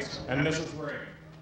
Vice and Mrs. Reagan.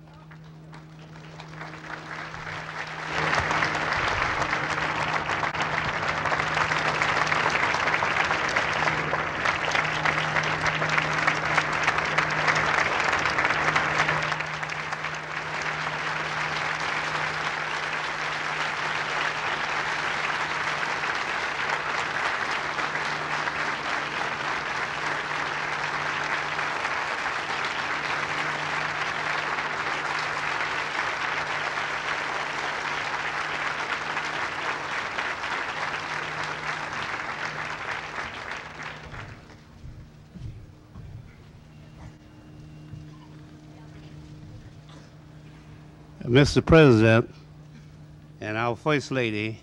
Mr. President and our First Lady,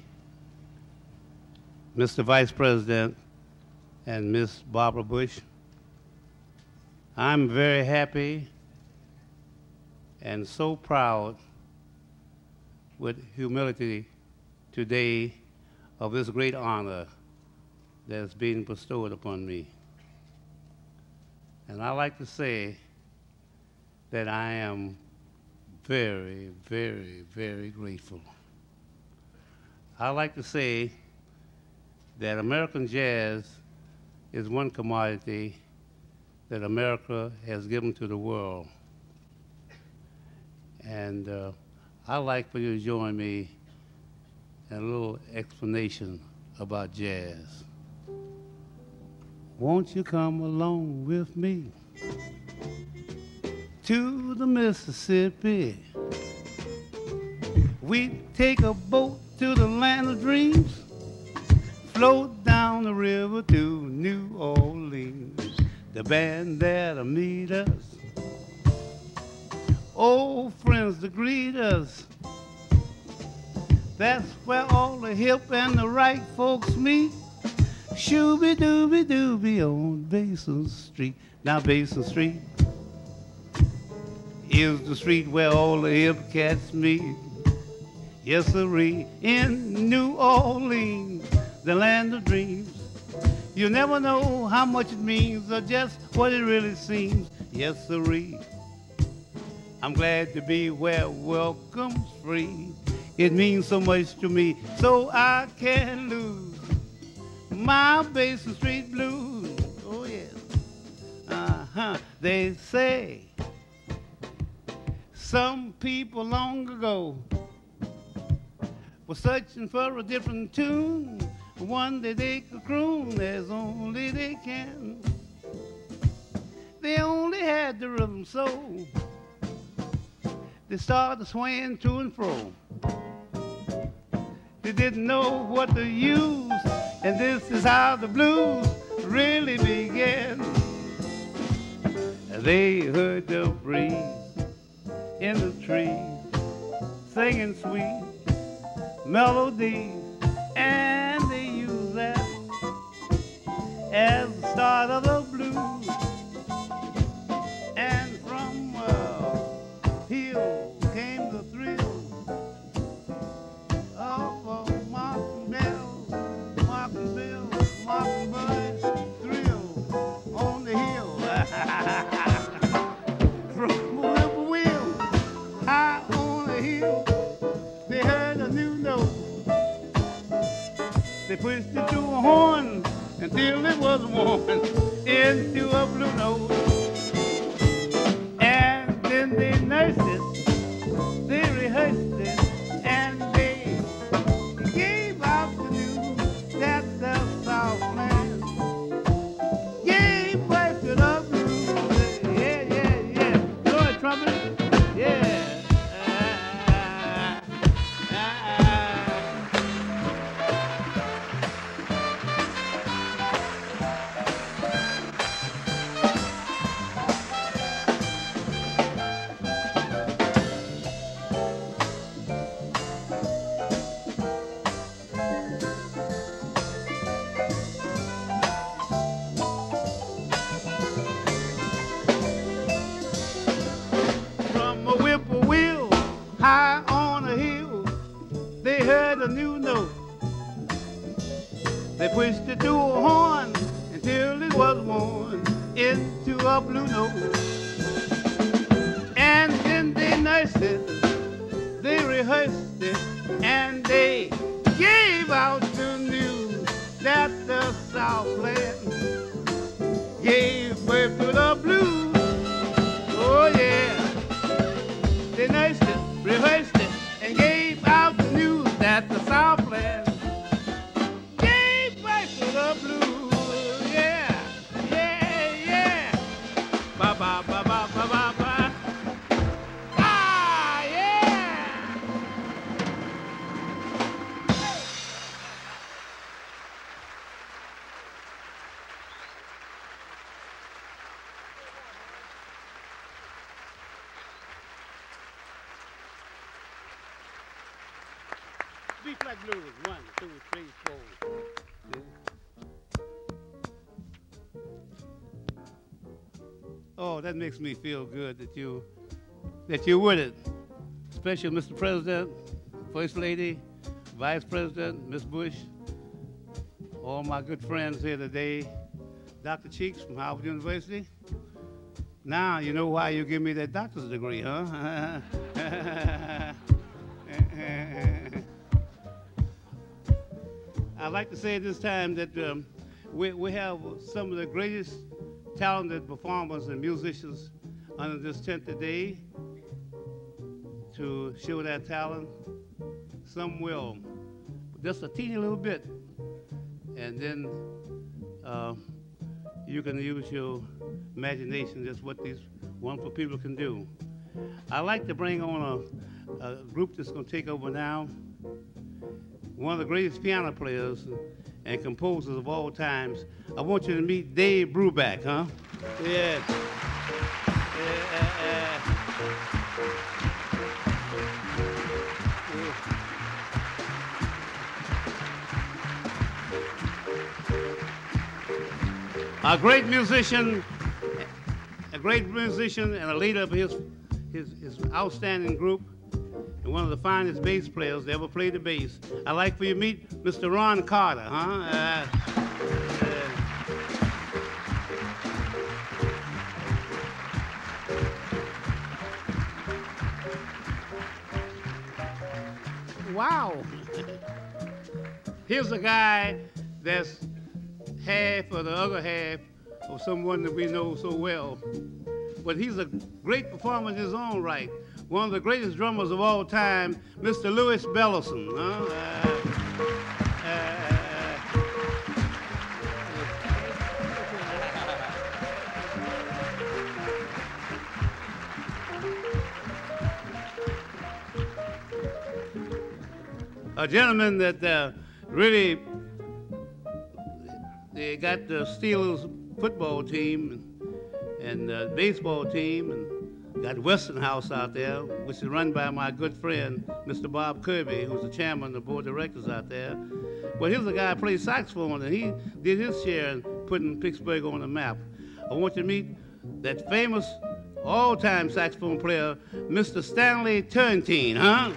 Mr. Vice President and Ms. Barbara Bush, I'm very happy and so proud with humility today of this great honor that's being bestowed upon me. And I like to say that I am very, very, very grateful. I like to say that American jazz is one commodity that America has given to the world. And I'd like for you to join me in a little explanation about jazz. Won't you come along with me to the Mississippi? We take a boat to the land of dreams, float down the river to New Orleans. The band there to meet us, old friends to greet us. That's where all the hip and the right folks meet. Shooby-dooby-dooby on Basin Street. Now Basin Street is the street where all the hip cats meet. Yes, sirree, in New Orleans, the land of dreams. You never know how much it means or just what it really seems. Yes, sirree, I'm glad to be where welcome's free. It means so much to me, so I can't lose my Basin Street blues. Oh, yes. They say some people long ago were searching for a different tune, one that they could croon as only they can. They only had the rhythm soul. They started swaying to and fro. They didn't know what to use, and this is how the blues really began. They heard the breeze in the trees, singing sweet melodies, and they used that as the start of the blues. And from Hill came the thrill of Mockingbirds thrill on the hill. From a whippoorwill high on the hill, they heard a new note. They pushed it to a horn until it was worn into a blue note. And then they nursed it, they rehearsed it, and they gave out the news that the Southland gave birth to the blues. Yeah, yeah, yeah. Blow a trumpet. Yeah. High on a hill, they heard a new note. They pushed it to a horn until it was worn into a blue note. they gave out the news that the Southland gave birth to the blues. Oh yeah, they nursed it, rehearsed it, and gave out the news that the Southland gave birth to the blues. Yeah, yeah, yeah. Ba ba ba ba ba ba ba. Ah yeah. B-flat blues, 1, 2, 3, 4. Oh, that makes me feel good that you're with it. Especially Mr. President, First Lady, Vice President, Miss Bush, all my good friends here today, Dr. Cheeks from Howard University. Now you know why you give me that doctor's degree, huh? I'd like to say at this time that we have some of the greatest talented performers and musicians under this tent today to show their talent. Some will, just a teeny little bit, and then you can use your imagination, just what these wonderful people can do. I'd like to bring on a group that's going to take over now. One of the greatest piano players and composers of all times. I want you to meet Dave Brubeck, huh? Yeah. A great musician and a leader of his outstanding group, and one of the finest bass players that ever played the bass. I'd like for you to meet Mr. Ron Carter, huh? Wow. Here's a guy that's half or the other half of someone that we know so well. But he's a great performer in his own right. One of the greatest drummers of all time, Mr. Louis Bellison. A gentleman that really they got the Steelers football team and baseball team, and got Westinghouse out there, which is run by my good friend, Mr. Bob Kirby, who's the chairman of the board of directors out there. Well, here's a guy who plays saxophone, and he did his share in putting Pittsburgh on the map. I want you to meet that famous all-time saxophone player, Mr. Stanley Turrentine, huh?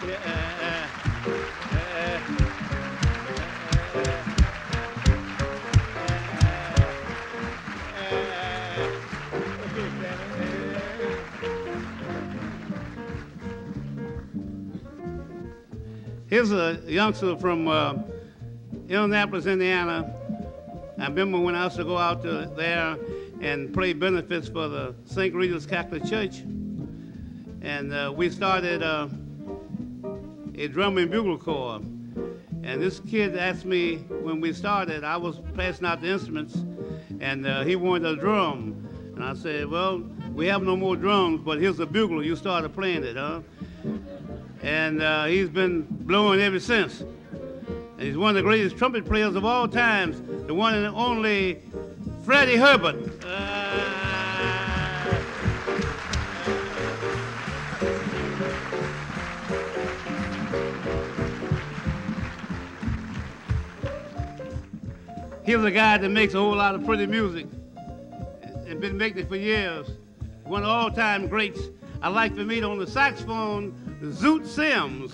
Here's a youngster from Indianapolis, Indiana. I remember when I used to go out there and play benefits for the St. Rita's Catholic Church. And we started a drum and bugle corps. And this kid asked me when we started, I was passing out the instruments, and he wanted a drum. And I said, well, we have no more drums, but here's a bugle. You started playing it, huh? And he's been blowing ever since. And he's one of the greatest trumpet players of all times, the one and only Freddie Herbert. Here's a guy that makes a whole lot of pretty music and been making it for years. One of all-time greats. I'd like to meet on the saxophone, Zoot Sims.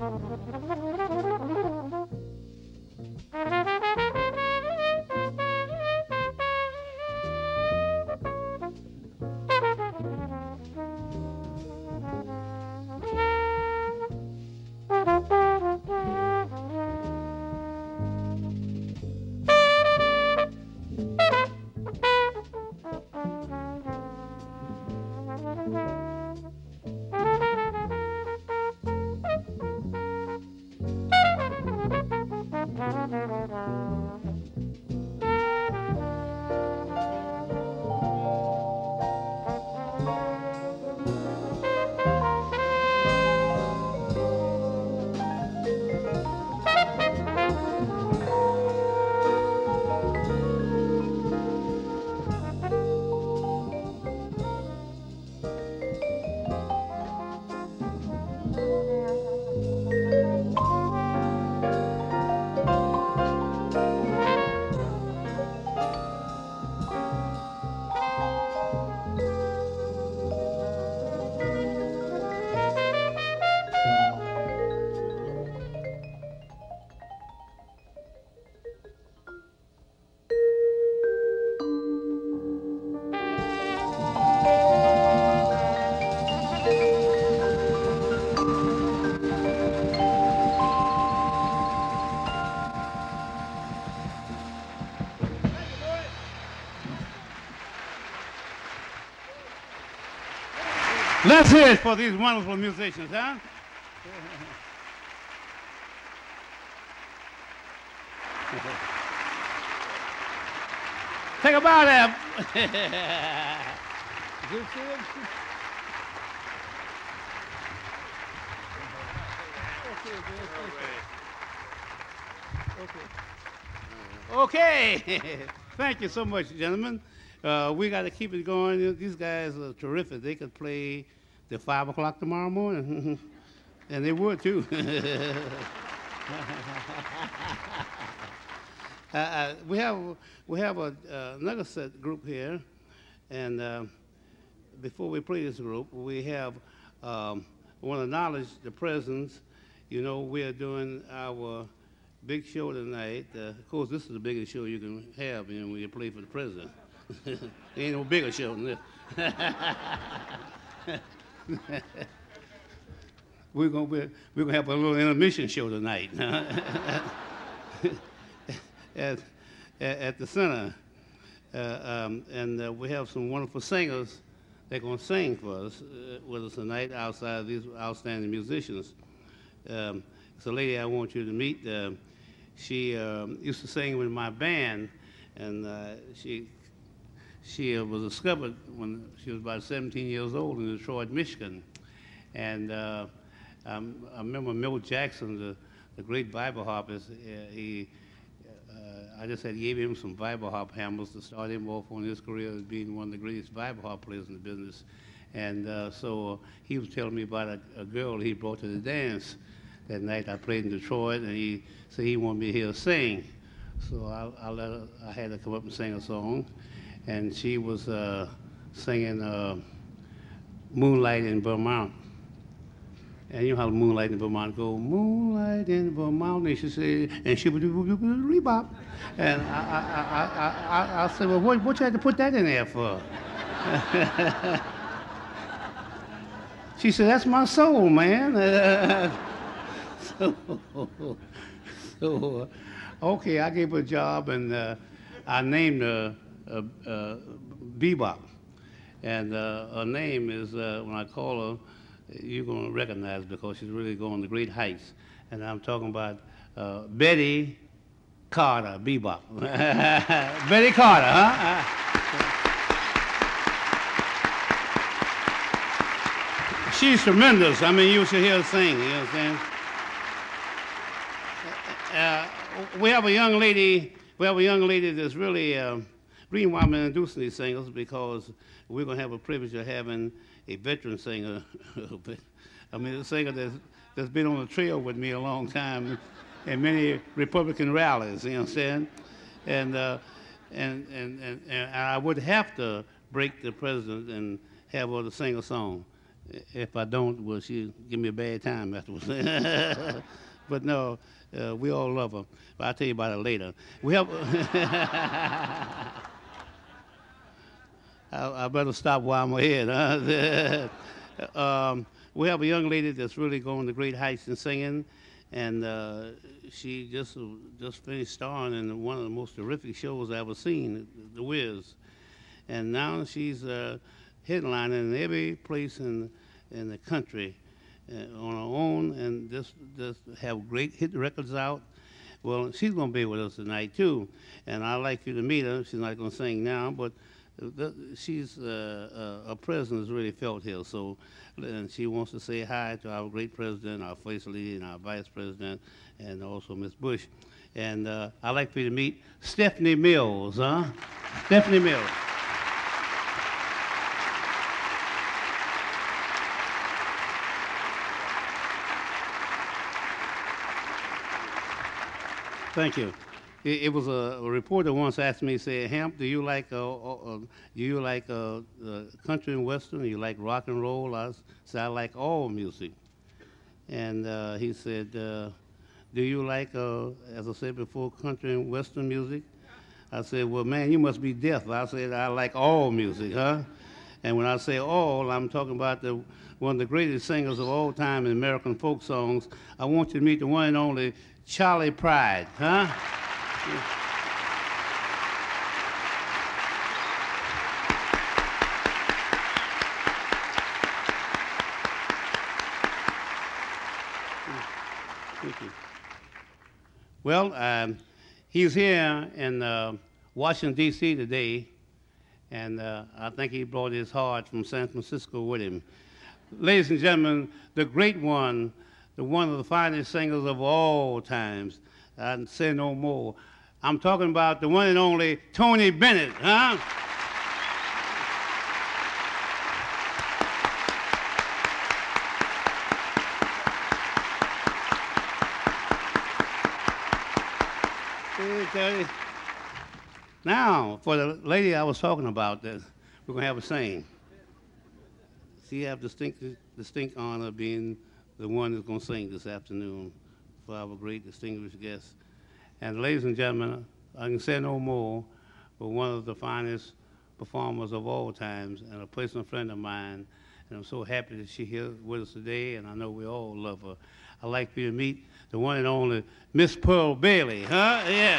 Let's hear it for these wonderful musicians, huh? Take a bow there. Okay. Thank you so much, gentlemen. We got to keep it going. These guys are terrific. They could play till 5 o'clock tomorrow morning, and they would too. We have another set group here, and before we play this group, we have want to acknowledge the presence. You know, we are doing our big show tonight. Of course, this is the biggest show you can have, you know, when you play for the president. There ain't no bigger show than this. We're gonna have a little intermission show tonight at the center, and we have some wonderful singers. They're gonna sing for us with us tonight outside of these outstanding musicians. It's a lady I want you to meet. She used to sing with my band, and she was discovered when she was about 17 years old in Detroit, Michigan. And I remember Milt Jackson, the great Bible harpist, I just had gave him some Bible harp hammers to start him off on his career as being one of the greatest Bible harp players in the business. And so he was telling me about a girl he brought to the dance that night. I played in Detroit, and he said he wanted me to hear her sing. So I had her come up and sing a song. And she was singing Moonlight in Vermont. And you know how Moonlight in Vermont go, Moonlight in Vermont, and she said, and she would do rebop. And I said, well, what you had to put that in there for? She said, that's my soul, man. So, okay, I gave her a job, and I named her Bebop. And her name is, when I call her, you're going to recognize because she's really going to great heights. And I'm talking about Betty Carter, Bebop. Betty Carter, huh? She's tremendous. I mean, you should hear her sing, you know what I'm saying? We have a young lady that's really, reason why I'm introducing these singers, because we're going to have a privilege of having a veteran singer. I mean, a singer that's been on the trail with me a long time in many Republican rallies, you know what I'm saying? And I would have to break the president and have her to sing a song. If I don't, well, she'll give me a bad time afterwards. But no, we all love her. But I'll tell you about it later. We have. I better stop while I'm ahead. Huh? We have a young lady that's really going to great heights in singing, and she just finished starring in one of the most terrific shows I've ever seen, The Wiz. And now she's headlining in every place in the country on her own, and just have great hit records out. Well, she's going to be with us tonight too, and I'd like you to meet her. She's not going to sing now, but she's her presence is really felt here. So, and she wants to say hi to our great president, our first lady, and our vice president, and also Miss Bush. And I'd like for you to meet Stephanie Mills, huh? Stephanie Mills. Thank you. It was a reporter once asked me, said, "Hamp, do you like country and western? Do you like rock and roll?" I said, "I like all music." And he said, "Do you like, as I said before, country and western music?" I said, "Well, man, you must be deaf." I said, "I like all music, huh?" And when I say all, I'm talking about one of the greatest singers of all time in American folk songs. I want you to meet the one and only Charlie Pride, huh? Thank you. Well, he's here in Washington, D.C. today, and I think he brought his heart from San Francisco with him. Ladies and gentlemen, the great one, one of the finest singers of all times. I'd say no more. I'm talking about the one and only Tony Bennett, huh? Now, for the lady I was talking about, we're going to have a sing. She have distinct honor of being the one that's going to sing this afternoon for our great distinguished guest. And ladies and gentlemen, I can say no more, but one of the finest performers of all times and a personal friend of mine, and I'm so happy that she's here with us today, and I know we all love her. I'd like for you to meet the one and only Miss Pearl Bailey, huh? Yeah.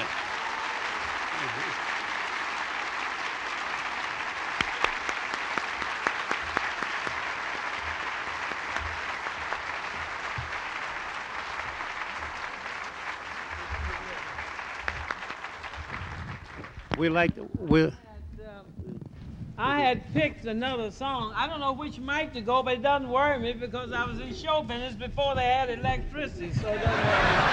I had picked another song. I don't know which mic to go, but it doesn't worry me because I was in show business before they had electricity, so it doesn't worry me.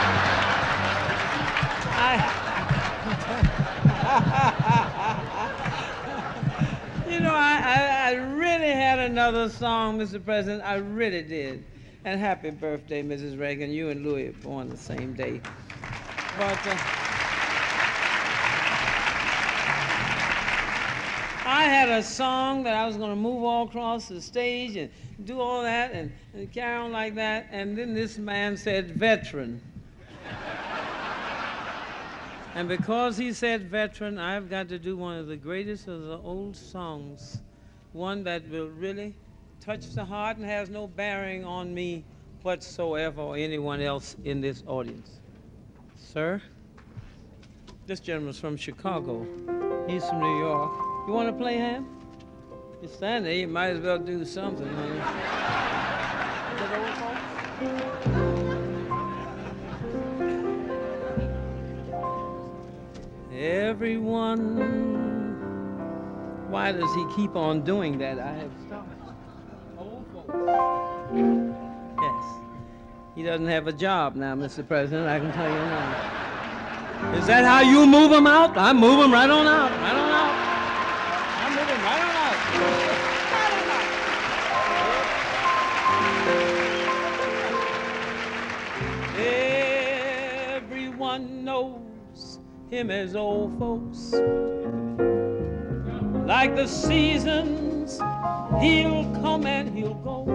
You know, I really had another song, Mr. President. I really did. And happy birthday, Mrs. Reagan. You and Louis are born the same day. But I had a song that I was going to move all across the stage and do all that and carry on like that, and then this man said veteran. And because he said veteran, I've got to do one of the greatest of the old songs, one that will really touch the heart and has no bearing on me whatsoever or anyone else in this audience. Sir, this gentleman's from Chicago. He's from New York. You want to play, Ham? You stand there, you might as well do something. Honey. Everyone, why does he keep on doing that? I have stopped. Old folks. Yes. He doesn't have a job now, Mr. President, I can tell you now. Is that how you move them out? I move them right on out, right on out. I move them right on out. Everyone knows him as old folks. Like the seasons once. He'll come and he'll go,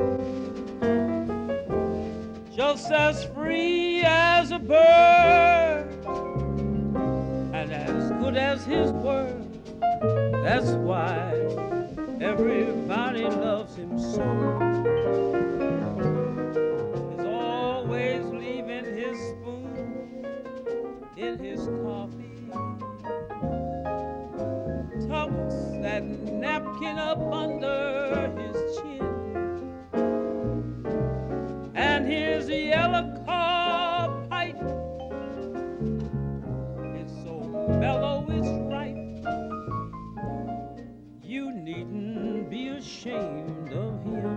just as free as a bird, and as good as his word. That's why everybody loves him so. He's always leaving his spoon in his coffee, tucks that napkin up under his chin, and his yellow cob pipe, it's so mellow it's right. You needn't be ashamed of him.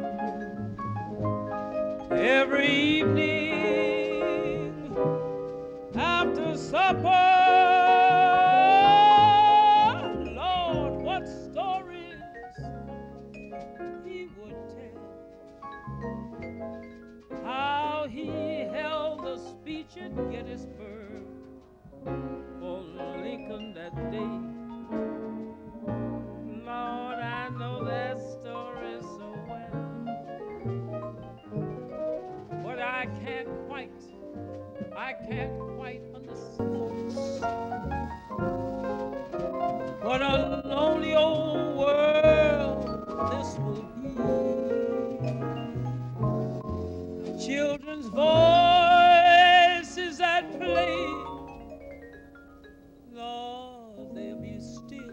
Every evening after supper, Lord, what stories he would tell. How he held a speech at Gettysburg for Lincoln that day. Lord, I know that story so well, but I can't quite understand what a lonely old world this will be. Children's voices that play, Lord, they'll be still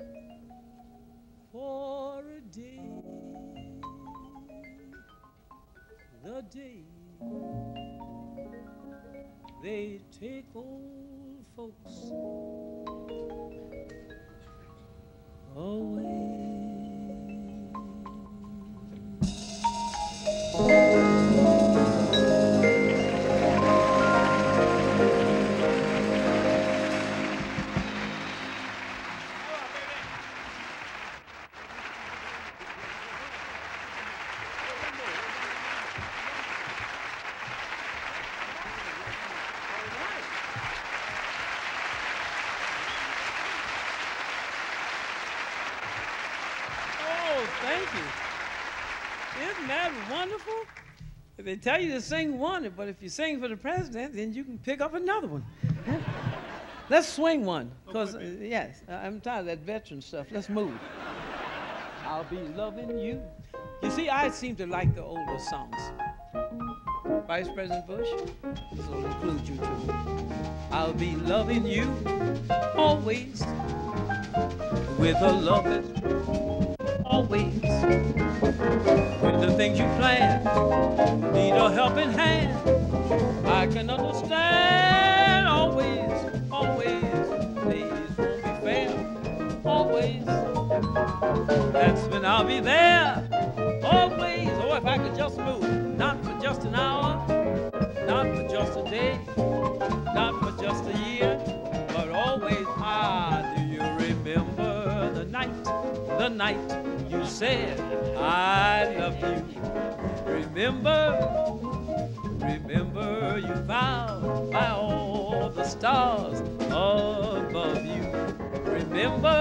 for a day, the day they take old folks away. Thank you. Isn't that wonderful? They tell you to sing one, but if you sing for the president, then you can pick up another one. Let's swing one, because, yes, I'm tired of that veteran stuff. Let's move. I'll be loving you. You see, I seem to like the older songs. Vice President Bush, this will include you too. I'll be loving you always with a love that's true. Always, when the things you plan need a helping hand, I can understand. Always, always, days won't be fair. Always, that's when I'll be there. Always, oh, if I could just move, not for just an hour, not for just a day, not for just a year, but always. Do you remember the night? The night you said I love you. Remember you vowed by all the stars above you. Remember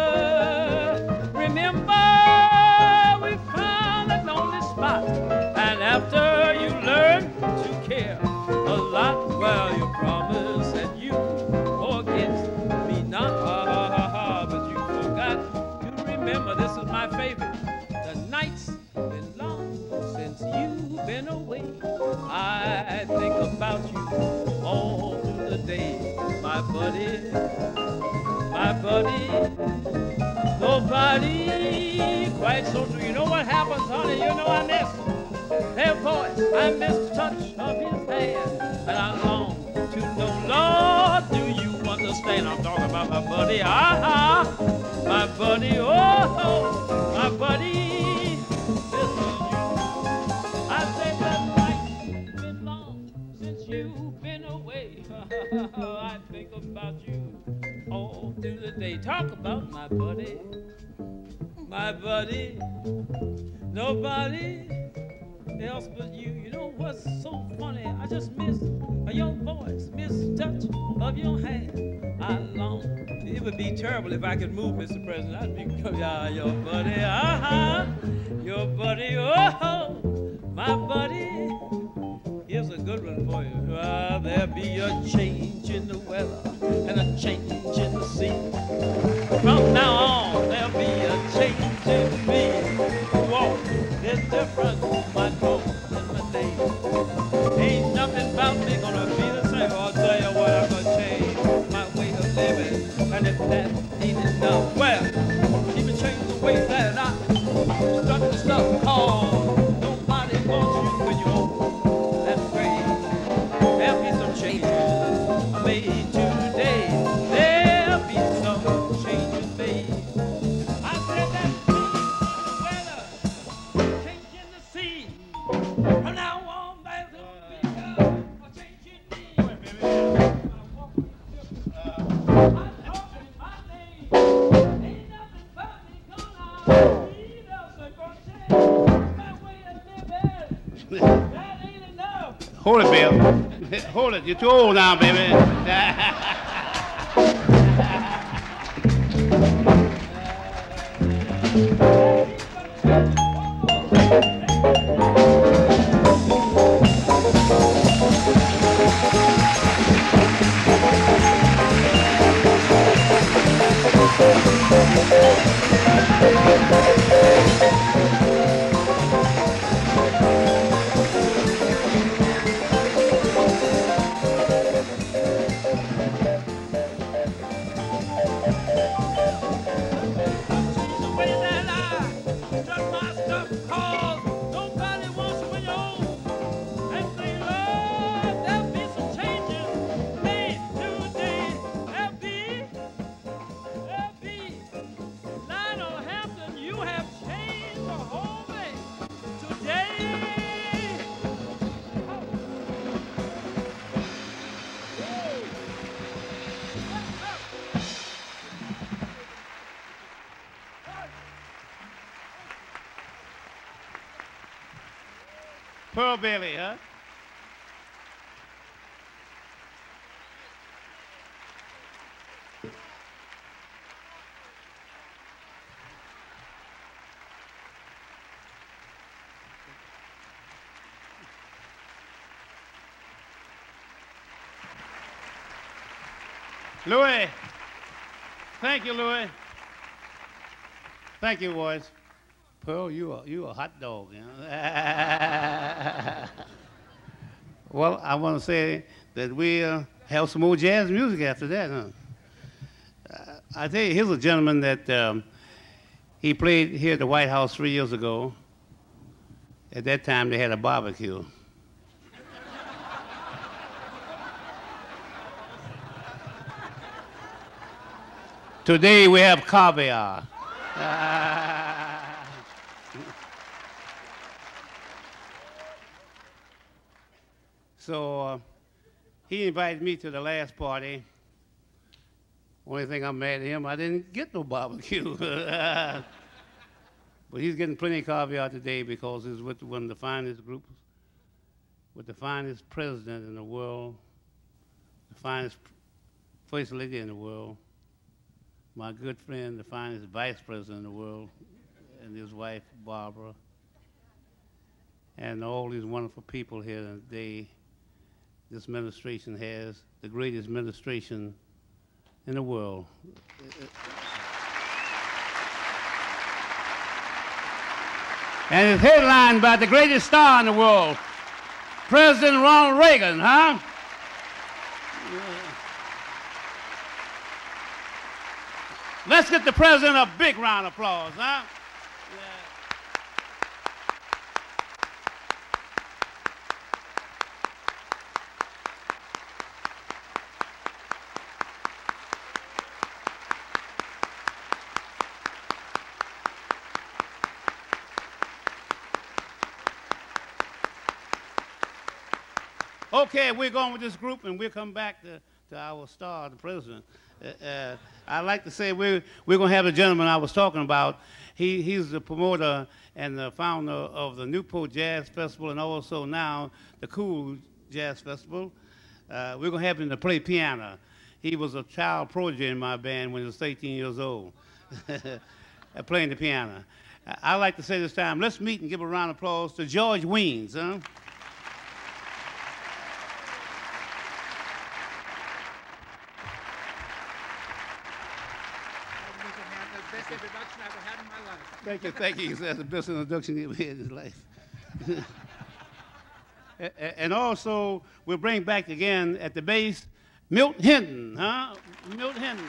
we found a lonely spot, and after you learned to care a lot, well, you promised that you forget me not, but you forgot to remember. This is my favorite. The night's been long since you've been away. I think about you all through the day. My buddy, nobody quite so true. You know what happens, honey? You know I miss their voice. I miss the touch of his hand. And I long to know, Lord, do you understand? I'm talking about my buddy, my buddy, oh, my buddy, this is you. I say that night's been long since you've been away. I think about you all through the day. Talk about my buddy, nobody else but you. You know what's so funny? I just miss your voice, miss the touch of your hand. I long. It would be terrible if I could move, Mr. President. I'd be, yeah, your buddy, your buddy, oh, my buddy. Here's a good one for you. There'll be a change in the weather and a change in the sea. From now on, there'll be a change in me. Whoa, it's different, my tone and my name. Ain't nothing about me gonna be the same. I'll tell you what, I'm gonna change my way of living. And if that ain't enough, well, even change the way that I start the stuff called nobody wants you when you're old. That's great. There'll be some changes made today. There'll be some changes made. I said that change in the weather, change in the sea. From now on, there's a change in me. I'm talking my name. Ain't nothing but me gonna need us a change my way of living. That ain't enough. Hold it, Bill. Hold it. You're too old now, baby. Lionel Hampton, you have changed the whole thing today. Pearl Bailey, huh? Louis. Thank you, Louis. Thank you, boys. Pearl, you a hot dog, you know. Well, I want to say that we have some more jazz music after that, huh? I tell you, here's a gentleman that he played here at the White House 3 years ago. At that time, they had a barbecue. Today, we have caviar. So he invited me to the last party. Only thing I'm mad at him, I didn't get no barbecue. But he's getting plenty of caviar today because he's with one of the finest groups, with the finest president in the world, the finest first lady in the world, my good friend, the finest vice president in the world, and his wife, Barbara, and all these wonderful people here today. This administration has the greatest administration in the world. And it's headlined by the greatest star in the world, President Ronald Reagan, huh? Let's get the president a big round of applause, huh? Okay, we're going with this group, and we'll come back to our star, the president. I'd like to say we're going to have the gentleman I was talking about. He's the promoter and the founder of the Newport Jazz Festival and also now the Cool Jazz Festival. We're going to have him to play piano. he was a child prodigy in my band when he was 18 years old, playing the piano. I'd like to say this time, let's meet and give a round of applause to George Weens. Huh? Best introduction I've ever had in my life. Thank you. That's the best introduction he ever had in his life. And also, we'll bring back again at the bass, Milt Hinton, huh? Milt Hinton.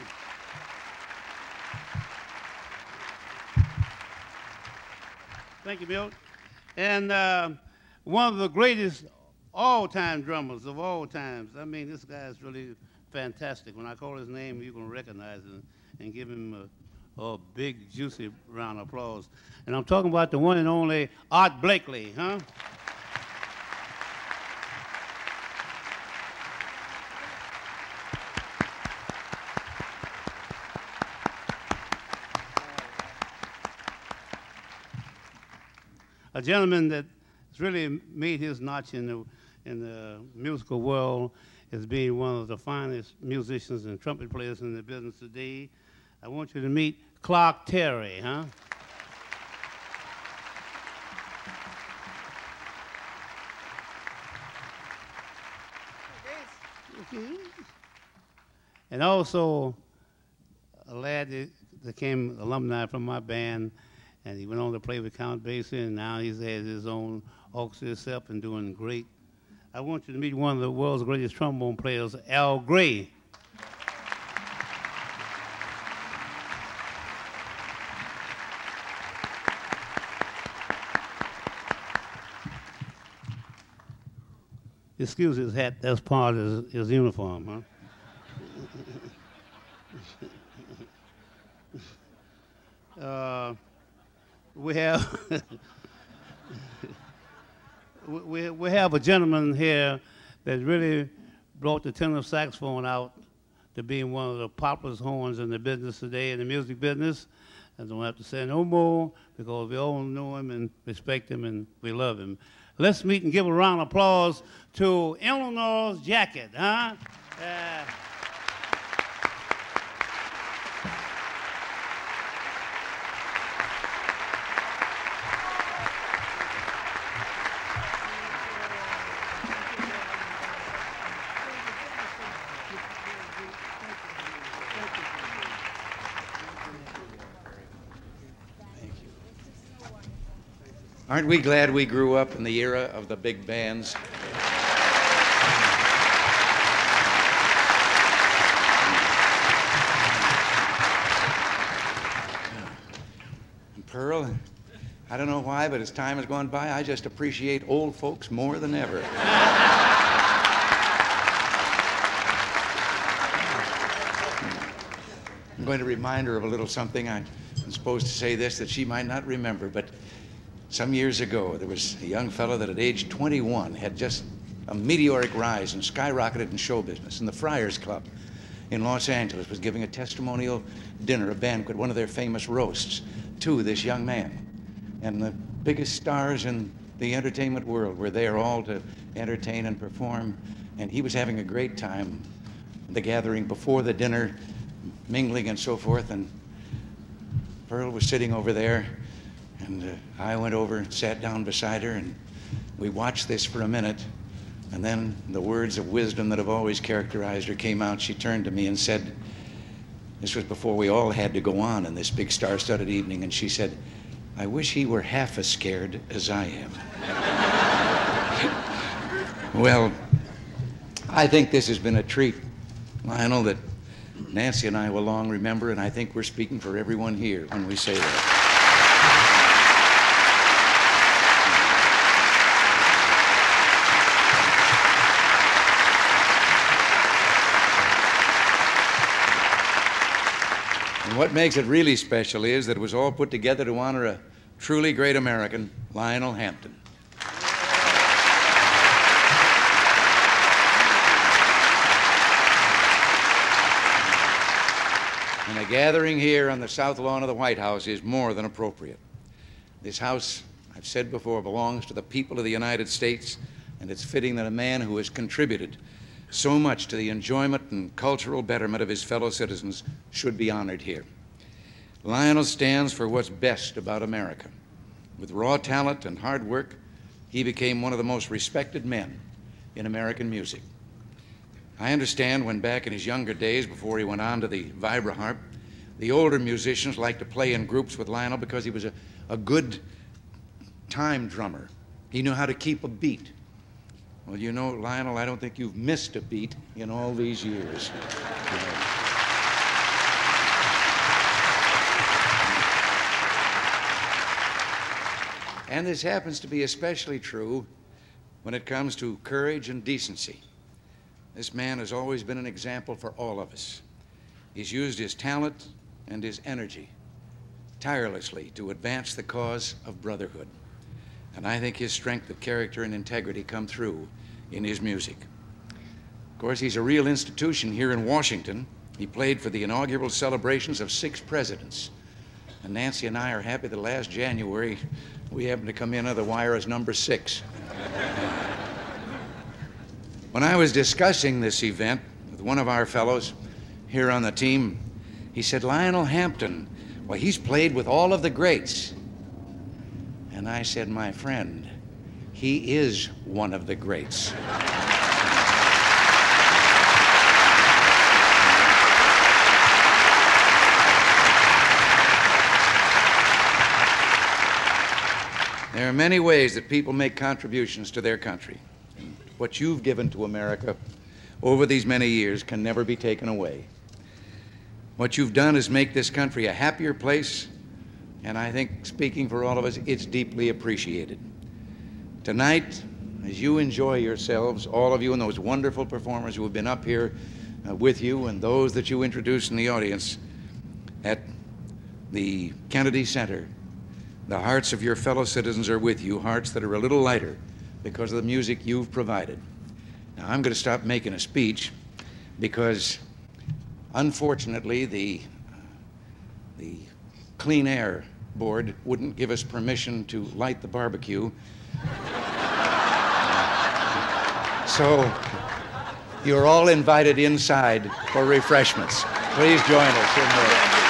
Thank you, Milt. And one of the greatest all-time drummers of all times. I mean, this guy is really fantastic. When I call his name, you're going to recognize it and give him a big, juicy round of applause. And I'm talking about the one and only Art Blakely, huh? A gentleman that's really made his notch in the musical world as being one of the finest musicians and trumpet players in the business today. I want you to meet Clark Terry, huh? Okay. And also a lad that became alumni from my band, and he went on to play with Count Basie, and now he's had his own orchestra himself and doing great. I want you to meet one of the world's greatest trombone players, Al Gray. Excuse his hat, that's part of his uniform, huh? We have we have a gentleman here that really brought the tenor saxophone out to being one of the popular horns in the business today, in the music business. I don't have to say no more because we all know him and respect him and we love him. Let's meet and give a round of applause to Eleanor's Jacket, huh? Aren't we glad we grew up in the era of the big bands? And Pearl, I don't know why, but as time has gone by, I just appreciate old folks more than ever. I'm going to remind her of a little something. I'm supposed to say this that she might not remember, but some years ago, there was a young fellow that at age 21 had just a meteoric rise and skyrocketed in show business. And the Friars Club in Los Angeles was giving a testimonial dinner, a banquet, one of their famous roasts, to this young man. And the biggest stars in the entertainment world were there all to entertain and perform. And he was having a great time, the gathering before the dinner, mingling and so forth. And Pearl was sitting over there. And I went over and sat down beside her, and we watched this for a minute. And then the words of wisdom that have always characterized her came out. She turned to me and said, this was before we all had to go on in this big star-studded evening, and she said, I wish he were half as scared as I am. Well, I think this has been a treat, Lionel, that Nancy and I will long remember, and I think we're speaking for everyone here when we say that. And what makes it really special is that it was all put together to honor a truly great American, Lionel Hampton. And a gathering here on the south lawn of the White House is more than appropriate. This house, I've said before, belongs to the people of the United States, and it's fitting that a man who has contributed so much to the enjoyment and cultural betterment of his fellow citizens should be honored here. Lionel stands for what's best about America. With raw talent and hard work, he became one of the most respected men in American music. I understand when back in his younger days, before he went on to the vibraharp, the older musicians liked to play in groups with Lionel because he was a good time drummer. He knew how to keep a beat. Well, you know, Lionel, I don't think you've missed a beat in all these years. And this happens to be especially true when it comes to courage and decency. This man has always been an example for all of us. He's used his talent and his energy tirelessly to advance the cause of brotherhood. And I think his strength of character and integrity come through in his music. Of course, he's a real institution here in Washington. He played for the inaugural celebrations of 6 presidents. And Nancy and I are happy that last January we happened to come in on the wire as number 6. When I was discussing this event with one of our fellows here on the team, he said, Lionel Hampton, well, he's played with all of the greats. And I said, my friend, he is one of the greats. There are many ways that people make contributions to their country. And what you've given to America over these many years can never be taken away. What you've done is make this country a happier place, and I think, speaking for all of us, it's deeply appreciated. Tonight, as you enjoy yourselves, all of you and those wonderful performers who have been up here with you and those that you introduced in the audience at the Kennedy Center, the hearts of your fellow citizens are with you, hearts that are a little lighter because of the music you've provided. Now, I'm going to stop making a speech because, unfortunately, the Clean Air Board wouldn't give us permission to light the barbecue. So you're all invited inside for refreshments. Please join us in there.